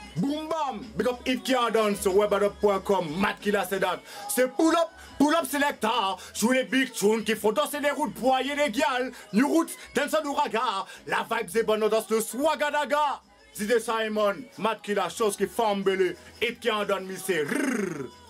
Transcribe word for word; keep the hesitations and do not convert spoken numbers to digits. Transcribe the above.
Boom bam, big up It Can't Dance, webadup point com, Matt Killa c'est that. C'est pull up, pull up selector, jouer les big tunes qui font danser les routes, broyer les gals, New Roots, Dance d'ouragan, la vibe c'est bonne, on danse le swagadaga. Zide Simon, Matt Killa, chose qui forme belé, It Can't Dance, mais c'est rrrr.